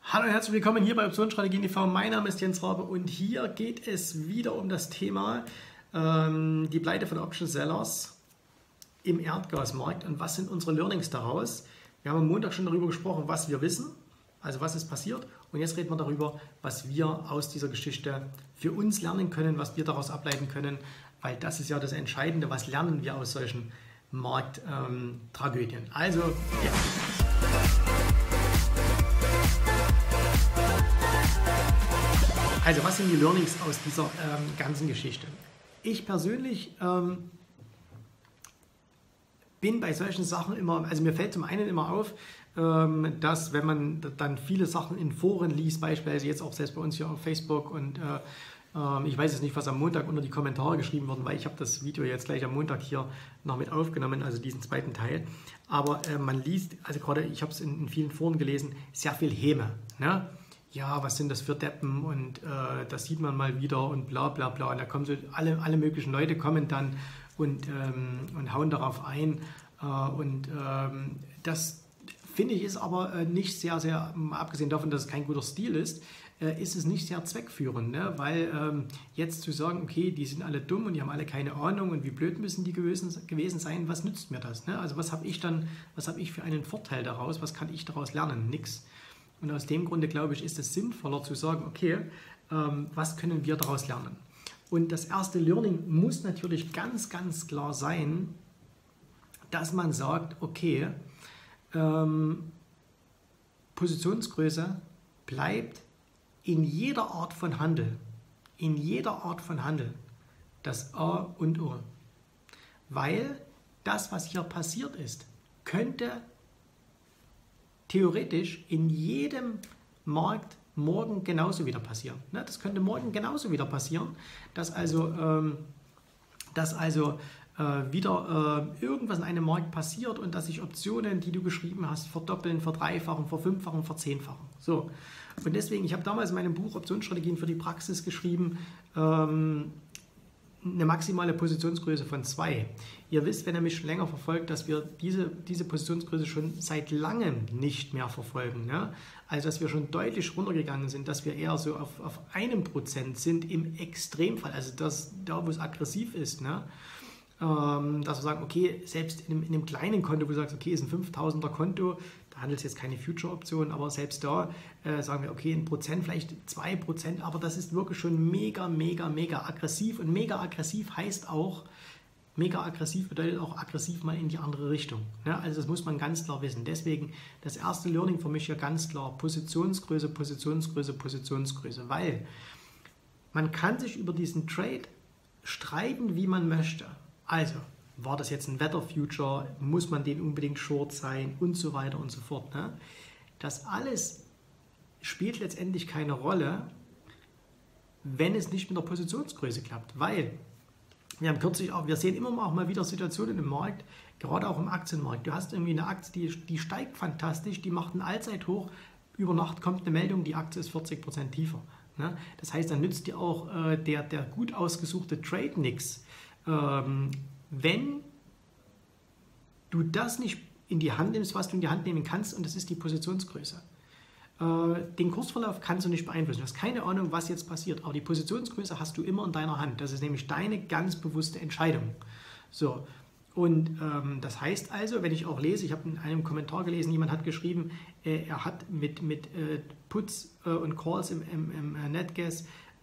Hallo und herzlich willkommen hier bei Optionsstrategien TV. Mein Name ist Jens Rabe und hier geht es wieder um das Thema die Pleite von Option Sellers im Erdgasmarkt und was sind unsere Learnings daraus. Wir haben am Montag schon darüber gesprochen, was wir wissen, also was ist passiert, und jetzt reden wir darüber, was wir aus dieser Geschichte für uns lernen können, was wir daraus ableiten können, weil das ist ja das Entscheidende, was lernen wir aus solchen Markttragödien. Also, ja. Also, was sind die Learnings aus dieser ganzen Geschichte? Ich persönlich bin bei solchen Sachen immer, also mir fällt zum einen immer auf, dass wenn man dann viele Sachen in Foren liest, beispielsweise jetzt auch selbst bei uns hier auf Facebook und ich weiß jetzt nicht, was am Montag unter die Kommentare geschrieben wurde, weil ich habe das Video jetzt gleich am Montag hier noch mit aufgenommen, also diesen zweiten Teil. Aber man liest, also gerade ich habe es in vielen Foren gelesen, sehr viel Häme, ne? Ja, was sind das für Deppen und das sieht man mal wieder und bla bla bla. Und da kommen so alle möglichen Leute kommen dann und hauen darauf ein. Das finde ich ist aber nicht sehr, sehr, abgesehen davon, dass es kein guter Stil ist es nicht sehr zweckführend. Ne? Weil jetzt zu sagen, okay, die sind alle dumm und die haben alle keine Ahnung und wie blöd müssen die gewesen sein, was nützt mir das? Ne? Also was habe ich für einen Vorteil daraus? Was kann ich daraus lernen? Nix. Und aus dem Grunde, glaube ich, ist es sinnvoller zu sagen, okay, was können wir daraus lernen? Und das erste Learning muss natürlich ganz, ganz klar sein, dass man sagt, okay, Positionsgröße bleibt in jeder Art von Handel, das A und O. Weil das, was hier passiert ist, könnte theoretisch in jedem Markt morgen genauso wieder passieren. Das könnte morgen genauso wieder passieren, dass also wieder irgendwas in einem Markt passiert und dass sich Optionen, die du geschrieben hast, verdoppeln, verdreifachen, verfünffachen, verzehnfachen. So. Und deswegen, ich habe damals in meinem Buch Optionsstrategien für die Praxis geschrieben, eine maximale Positionsgröße von 2. Ihr wisst, wenn ihr mich schon länger verfolgt, dass wir diese Positionsgröße schon seit langem nicht mehr verfolgen. Ne? Also, dass wir schon deutlich runtergegangen sind, dass wir eher so auf 1% sind im Extremfall, also da, wo es aggressiv ist. Ne? Dass wir sagen, okay, selbst in einem kleinen Konto, wo du sagst, okay, ist ein 5.000er Konto, da handelt es jetzt keine Future-Option, aber selbst da sagen wir, okay, 1%, vielleicht 2%, aber das ist wirklich schon mega, mega, mega aggressiv. Und mega aggressiv heißt auch, mega aggressiv bedeutet auch aggressiv mal in die andere Richtung. Ne? Also das muss man ganz klar wissen. Deswegen das erste Learning für mich hier ganz klar, Positionsgröße, Positionsgröße, Positionsgröße, weil man kann sich über diesen Trade streiten, wie man möchte. Also, war das jetzt ein Wetter-Future, muss man den unbedingt short sein und so weiter und so fort. Ne? Das alles spielt letztendlich keine Rolle, wenn es nicht mit der Positionsgröße klappt, weil wir haben kürzlich auch, wir sehen immer auch mal wieder Situationen im Markt, gerade auch im Aktienmarkt. Du hast irgendwie eine Aktie, die steigt fantastisch, die macht einen Allzeithoch, über Nacht kommt eine Meldung, die Aktie ist 40% tiefer. Ne? Das heißt, dann nützt dir auch der gut ausgesuchte Trade nichts. Wenn du das nicht in die Hand nimmst, was du in die Hand nehmen kannst, und das ist die Positionsgröße. Den Kursverlauf kannst du nicht beeinflussen. Du hast keine Ahnung, was jetzt passiert, aber die Positionsgröße hast du immer in deiner Hand. Das ist nämlich deine ganz bewusste Entscheidung. So. Und das heißt also, wenn ich auch lese, ich habe in einem Kommentar gelesen, jemand hat geschrieben, er hat mit Puts und Calls im NetGas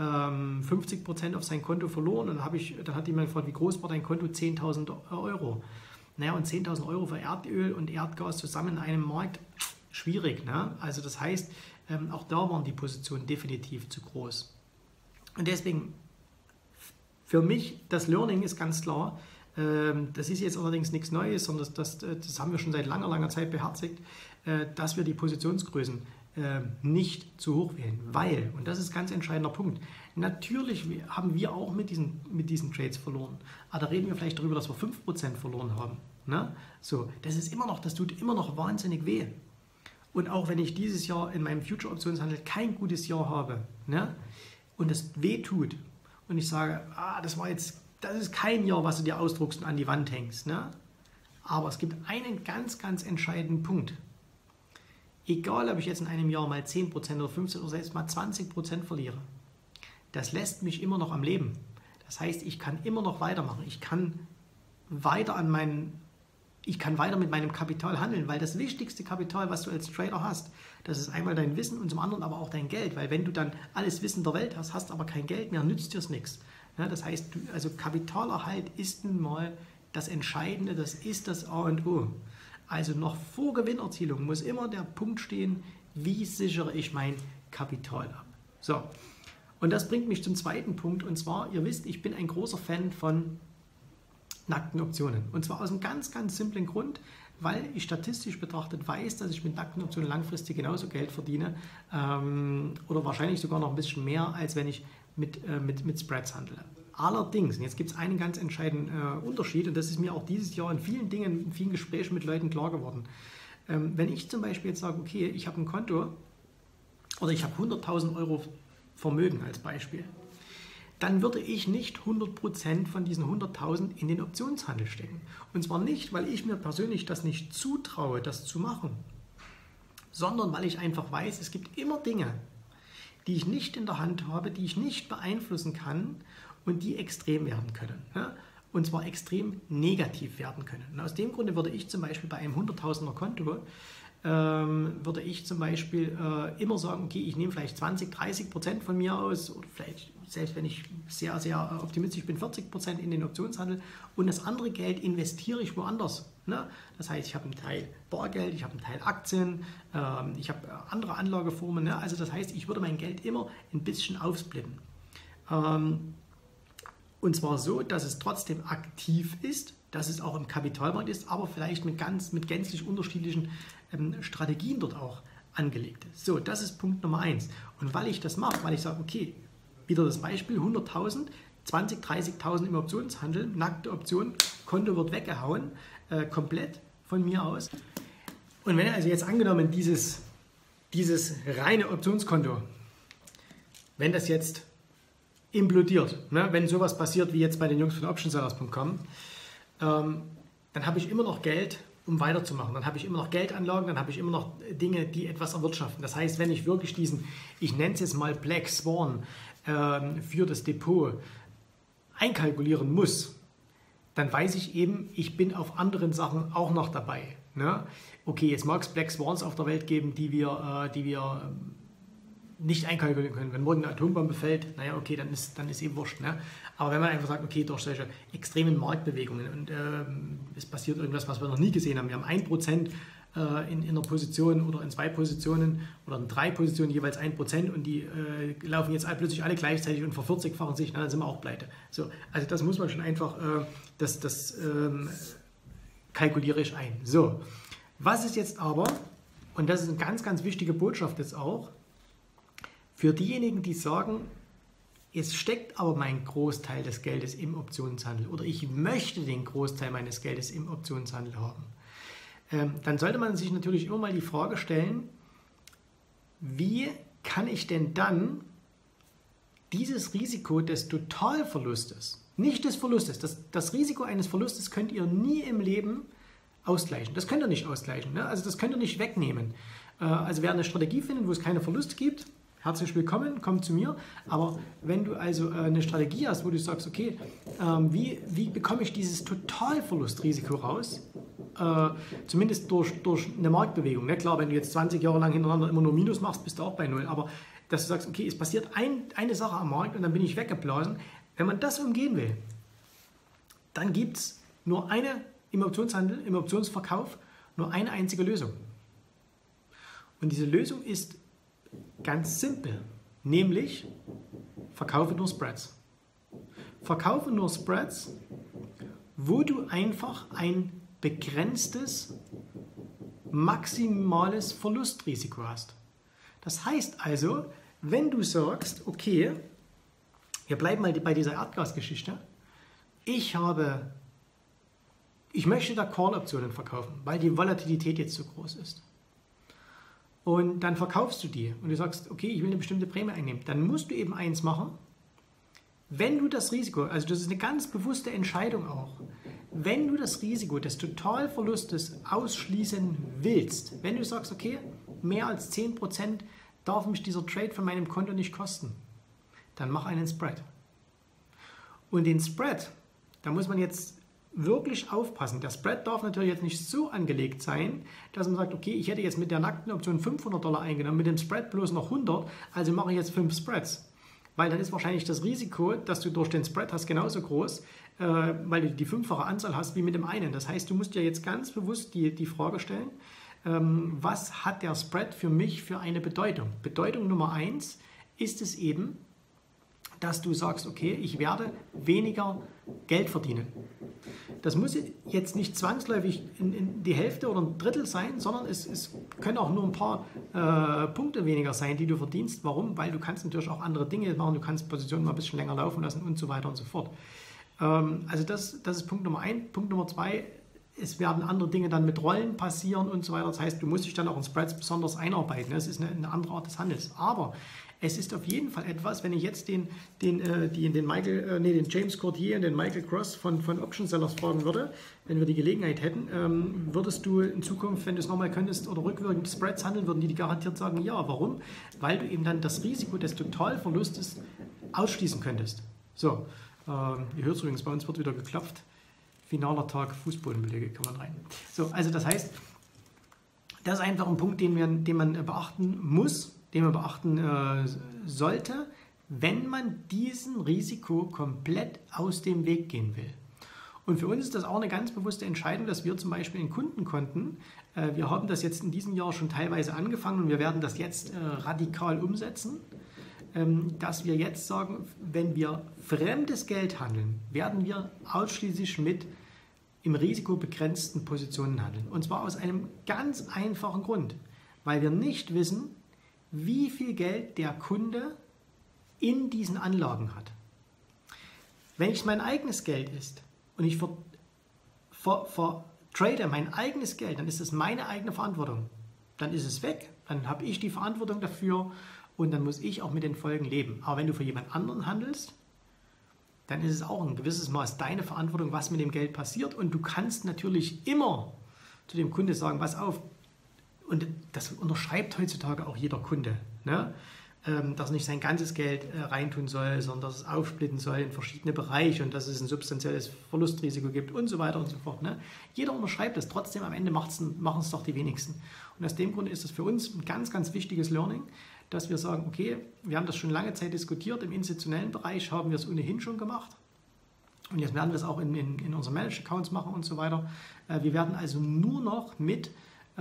50% auf sein Konto verloren und dann hat jemand gefragt, wie groß war dein Konto? 10.000 Euro. Naja, und 10.000 Euro für Erdöl und Erdgas zusammen in einem Markt, schwierig. Ne? Also das heißt, auch da waren die Positionen definitiv zu groß. Und deswegen, für mich, das Learning ist ganz klar, das ist jetzt allerdings nichts Neues, sondern das haben wir schon seit langer, langer Zeit beherzigt, dass wir die Positionsgrößen nicht zu hoch wählen, weil, und das ist ein ganz entscheidender Punkt, natürlich haben wir auch mit diesen Trades verloren, aber da reden wir vielleicht darüber, dass wir 5% verloren haben. Ne? So, das tut immer noch wahnsinnig weh. Und auch wenn ich dieses Jahr in meinem Future-Optionshandel kein gutes Jahr habe, ne? Und es weh tut und ich sage, das ist kein Jahr, was du dir ausdruckst und an die Wand hängst, ne? Aber es gibt einen ganz, ganz entscheidenden Punkt. egal ob ich jetzt in einem Jahr mal 10% oder 15% oder selbst mal 20% verliere, das lässt mich immer noch am Leben. Das heißt, ich kann immer noch weitermachen. Ich kann weiter mit meinem Kapital handeln, weil das wichtigste Kapital, was du als Trader hast, das ist einmal dein Wissen und zum anderen aber auch dein Geld, weil wenn du dann alles Wissen der Welt hast, hast aber kein Geld mehr, nützt dir es nichts. Ja, das heißt, also Kapitalerhalt ist nun mal das Entscheidende, das ist das A und O. Also noch vor Gewinnerzielung muss immer der Punkt stehen, wie sichere ich mein Kapital ab. So, und das bringt mich zum zweiten Punkt, und zwar, ihr wisst, ich bin ein großer Fan von nackten Optionen. Und zwar aus einem ganz, ganz simplen Grund, weil ich statistisch betrachtet weiß, dass ich mit nackten Optionen langfristig genauso Geld verdiene oder wahrscheinlich sogar noch ein bisschen mehr, als wenn ich mit Spreads handle. Allerdings, und jetzt gibt es einen ganz entscheidenden Unterschied, und das ist mir auch dieses Jahr in vielen Dingen, in vielen Gesprächen mit Leuten klar geworden. Wenn ich zum Beispiel jetzt sage, okay, ich habe ein Konto oder ich habe 100.000 Euro Vermögen als Beispiel, dann würde ich nicht 100% von diesen 100.000 in den Optionshandel stecken. Und zwar nicht, weil ich mir persönlich das nicht zutraue, das zu machen, sondern weil ich einfach weiß, es gibt immer Dinge, die ich nicht in der Hand habe, die ich nicht beeinflussen kann und die extrem werden können. Ja? Und zwar extrem negativ werden können. Und aus dem Grunde würde ich zum Beispiel bei einem 100.000er Konto würde ich zum Beispiel immer sagen, okay, ich nehme vielleicht 20-30% von mir aus oder vielleicht, selbst wenn ich sehr, sehr optimistisch bin, 40% in den Optionshandel und das andere Geld investiere ich woanders. Ne? Das heißt, ich habe einen Teil Bargeld, ich habe einen Teil Aktien, ich habe andere Anlageformen. Ne? Also das heißt, ich würde mein Geld immer ein bisschen aufsplitten. Und zwar so, dass es trotzdem aktiv ist, dass es auch im Kapitalmarkt ist, aber vielleicht mit gänzlich unterschiedlichen Strategien dort auch angelegt ist. So, das ist Punkt Nummer 1. Und weil ich das mache, weil ich sage, okay, wieder das Beispiel, 100.000, 20.000, 30.000 im Optionshandel, nackte Option, Konto wird weggehauen, komplett von mir aus. Und wenn also jetzt angenommen dieses reine Optionskonto, wenn das jetzt implodiert, ne, wenn sowas passiert wie jetzt bei den Jungs von optionsellers.com, dann habe ich immer noch Geld, um weiterzumachen. Dann habe ich immer noch Geldanlagen, dann habe ich immer noch Dinge, die etwas erwirtschaften. Das heißt, wenn ich wirklich diesen, ich nenne es jetzt mal Black Swan, für das Depot einkalkulieren muss, dann weiß ich eben, ich bin auf anderen Sachen auch noch dabei. Ne? Okay, jetzt mag es Black Swans auf der Welt geben, die wir nicht einkalkulieren können. Wenn morgen eine Atombombe fällt, naja, okay, dann ist eben wurscht. Ne? Aber wenn man einfach sagt, okay, durch solche extremen Marktbewegungen und es passiert irgendwas, was wir noch nie gesehen haben. Wir haben 1% in einer Position oder in 2 Positionen oder in 3 Positionen jeweils 1% und die laufen jetzt plötzlich alle gleichzeitig und ver40-fachen sich, dann sind wir auch pleite. So, also das muss man schon einfach, das kalkuliere ich ein. So, was ist jetzt aber, und das ist eine ganz, ganz wichtige Botschaft jetzt auch, für diejenigen, die sagen, es steckt aber mein Großteil des Geldes im Optionshandel oder ich möchte den Großteil meines Geldes im Optionshandel haben, dann sollte man sich natürlich immer mal die Frage stellen, wie kann ich denn dann dieses Risiko des Totalverlustes, nicht des Verlustes, das Risiko eines Verlustes könnt ihr nie im Leben ausgleichen. Das könnt ihr nicht ausgleichen, ne? Also das könnt ihr nicht wegnehmen. Also wer eine Strategie findet, wo es keine Verluste gibt, herzlich willkommen, komm zu mir. Aber wenn du also eine Strategie hast, wo du sagst, okay, wie bekomme ich dieses Totalverlustrisiko raus? Zumindest durch eine Marktbewegung. Ne? Klar, wenn du jetzt 20 Jahre lang hintereinander immer nur Minus machst, bist du auch bei Null. Aber dass du sagst, okay, es passiert eine Sache am Markt und dann bin ich weggeblasen. Wenn man das umgehen will, dann gibt es nur eine im Optionshandel, im Optionsverkauf, nur eine einzige Lösung. Und diese Lösung ist ganz simpel, nämlich verkaufe nur Spreads. Verkaufe nur Spreads, wo du einfach ein begrenztes, maximales Verlustrisiko hast. Das heißt also, wenn du sagst, okay, wir bleiben mal bei dieser Erdgasgeschichte, ich möchte da Call-Optionen verkaufen, weil die Volatilität jetzt so groß ist. Und dann verkaufst du die und du sagst, okay, ich will eine bestimmte Prämie einnehmen. Dann musst du eben eins machen, wenn du das Risiko, also das ist eine ganz bewusste Entscheidung auch, wenn du das Risiko des Totalverlustes ausschließen willst, wenn du sagst, okay, mehr als 10% darf mich dieser Trade von meinem Konto nicht kosten. Dann mach einen Spread. Und den Spread, da muss man jetzt wirklich aufpassen. Der Spread darf natürlich jetzt nicht so angelegt sein, dass man sagt, okay, ich hätte jetzt mit der nackten Option $500 eingenommen, mit dem Spread bloß noch 100, also mache ich jetzt 5 Spreads. Weil dann ist wahrscheinlich das Risiko, dass du durch den Spread hast, genauso groß, weil du die 5-fache Anzahl hast wie mit dem einen. Das heißt, du musst dir jetzt ganz bewusst die Frage stellen, was hat der Spread für mich für eine Bedeutung? Bedeutung Nummer 1 ist es eben, dass du sagst, okay, ich werde weniger Geld verdienen. Das muss jetzt nicht zwangsläufig in die Hälfte oder ein Drittel sein, sondern es können auch nur ein paar Punkte weniger sein, die du verdienst. Warum? Weil du kannst natürlich auch andere Dinge machen, du kannst Positionen mal ein bisschen länger laufen lassen und so weiter und so fort. Also das ist Punkt Nummer 1. Punkt Nummer 2, es werden andere Dinge dann mit Rollen passieren und so weiter. Das heißt, du musst dich dann auch in Spreads besonders einarbeiten. Das ist eine andere Art des Handels. Aber es ist auf jeden Fall etwas, wenn ich jetzt den James Courtier und den Michael Cross von Option Sellers fragen würde, wenn wir die Gelegenheit hätten, würdest du in Zukunft, wenn du es nochmal könntest oder rückwirkend Spreads handeln, würden die garantiert sagen, ja. Warum? Weil du eben dann das Risiko des Totalverlustes ausschließen könntest. So, ihr hört es übrigens, bei uns wird wieder geklopft. Finaler Tag, Fußbodenbelege kann man rein. So, also das heißt, das ist einfach ein Punkt, den man beachten muss, den man beachten sollte, wenn man diesem Risiko komplett aus dem Weg gehen will. Und für uns ist das auch eine ganz bewusste Entscheidung, dass wir zum Beispiel in Kundenkonten, wir haben das jetzt in diesem Jahr schon teilweise angefangen und wir werden das jetzt radikal umsetzen, dass wir jetzt sagen, wenn wir fremdes Geld handeln, werden wir ausschließlich mit im risikobegrenzten Positionen handeln. Und zwar aus einem ganz einfachen Grund, weil wir nicht wissen, wie viel Geld der Kunde in diesen Anlagen hat. Wenn es mein eigenes Geld ist und ich trade mein eigenes Geld, dann ist es meine eigene Verantwortung. Dann ist es weg, dann habe ich die Verantwortung dafür und dann muss ich auch mit den Folgen leben. Aber wenn du für jemand anderen handelst, dann ist es auch ein gewisses Maß deine Verantwortung, was mit dem Geld passiert. Und du kannst natürlich immer zu dem Kunde sagen, pass auf, und das unterschreibt heutzutage auch jeder Kunde, ne? Dass er nicht sein ganzes Geld reintun soll, sondern dass es aufsplitten soll in verschiedene Bereiche und dass es ein substanzielles Verlustrisiko gibt und so weiter und so fort. Ne? Jeder unterschreibt das, trotzdem am Ende machen es doch die wenigsten. Und aus dem Grund ist es für uns ein ganz, ganz wichtiges Learning, dass wir sagen, okay, wir haben das schon lange Zeit diskutiert, im institutionellen Bereich haben wir es ohnehin schon gemacht und jetzt werden wir es auch in unseren Managed Accounts machen und so weiter. Wir werden also nur noch mit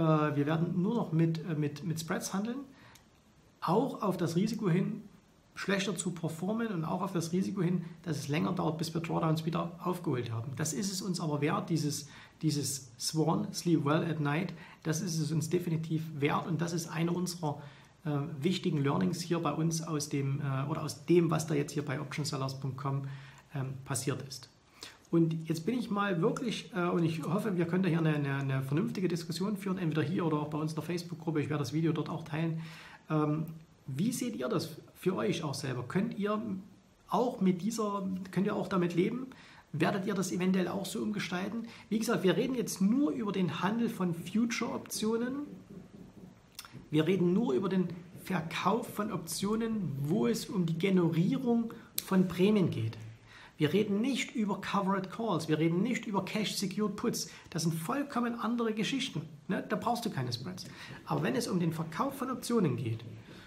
Spreads handeln, auch auf das Risiko hin, schlechter zu performen und auch auf das Risiko hin, dass es länger dauert, bis wir Drawdowns wieder aufgeholt haben. Das ist es uns aber wert, dieses Swan, Sleep Well at Night, das ist es uns definitiv wert und das ist eine unserer wichtigen Learnings hier bei uns aus dem, was da jetzt hier bei optionsellers.com passiert ist. Und jetzt bin ich mal wirklich, und ich hoffe, wir können da hier eine vernünftige Diskussion führen, entweder hier oder auch bei uns in der Facebook-Gruppe, ich werde das Video dort auch teilen. Wie seht ihr das für euch auch selber? Könnt ihr auch damit leben? Werdet ihr das eventuell auch so umgestalten? Wie gesagt, wir reden jetzt nur über den Handel von Future-Optionen. Wir reden nur über den Verkauf von Optionen, wo es um die Generierung von Prämien geht. Wir reden nicht über Covered Calls, wir reden nicht über Cash Secured Puts. Das sind vollkommen andere Geschichten. Ne? Da brauchst du keine Spreads. Aber wenn es um den Verkauf von Optionen geht,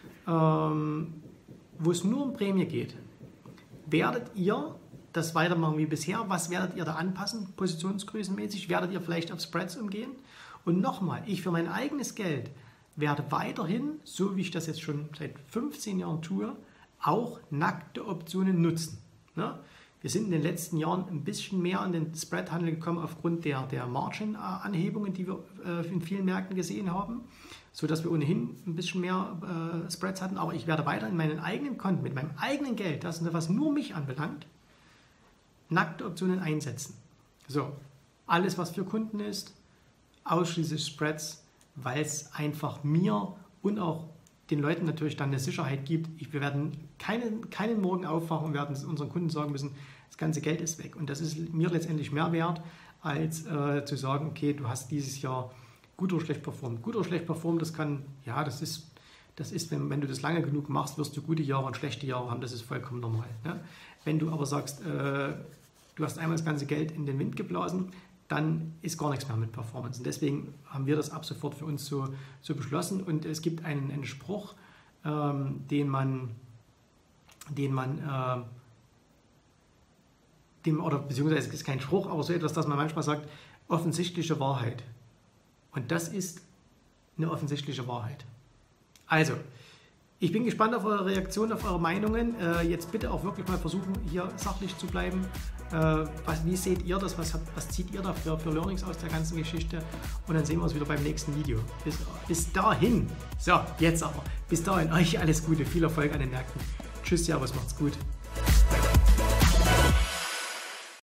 wo es nur um Prämie geht, werdet ihr das weitermachen wie bisher? Was werdet ihr da anpassen, positionsgrößenmäßig? Werdet ihr vielleicht auf Spreads umgehen? Und nochmal, ich für mein eigenes Geld werde weiterhin, so wie ich das jetzt schon seit 15 Jahren tue, auch nackte Optionen nutzen. Ne? Wir sind in den letzten Jahren ein bisschen mehr an den Spread-Handel gekommen aufgrund der Margin-Anhebungen, die wir in vielen Märkten gesehen haben, sodass wir ohnehin ein bisschen mehr Spreads hatten. Aber ich werde weiter in meinen eigenen Konten, mit meinem eigenen Geld, das was nur mich anbelangt, nackte Optionen einsetzen. So, alles was für Kunden ist, ausschließlich Spreads, weil es einfach mir und auch den Leuten natürlich dann eine Sicherheit gibt. Wir werden keinen Morgen aufwachen und werden unseren Kunden sagen müssen, das ganze Geld ist weg. Und das ist mir letztendlich mehr wert, als zu sagen, okay, du hast dieses Jahr gut oder schlecht performt. Gut oder schlecht performt, das kann, ja, das ist, wenn du das lange genug machst, wirst du gute Jahre und schlechte Jahre haben, das ist vollkommen normal. Ne? Wenn du aber sagst, du hast einmal das ganze Geld in den Wind geblasen, dann ist gar nichts mehr mit Performance. Und deswegen haben wir das ab sofort für uns so beschlossen. Und es gibt einen Spruch, beziehungsweise es ist kein Spruch, aber so etwas, dass man manchmal sagt, offensichtliche Wahrheit. Und das ist eine offensichtliche Wahrheit. Also, ich bin gespannt auf eure Reaktion, auf eure Meinungen. Jetzt bitte auch wirklich mal versuchen, hier sachlich zu bleiben. Wie seht ihr das? Was zieht ihr da für Learnings aus der ganzen Geschichte? Und dann sehen wir uns wieder beim nächsten Video. Bis dahin, so, jetzt aber. Bis dahin, euch alles Gute, viel Erfolg an den Märkten. Tschüss, Servus, macht's gut.